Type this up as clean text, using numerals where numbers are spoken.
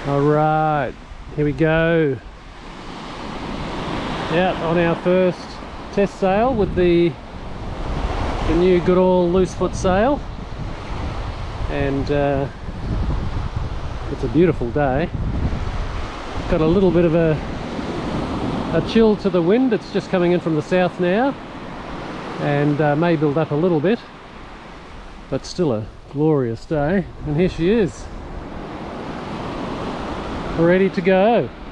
Alright, here we go. Out on our first test sail with the new Goodall loose foot sail, and it's a beautiful day. Got a little bit of a chill to the wind. It's just coming in from the south now, and may build up a little bit, but still a glorious day. And here she is, ready to go.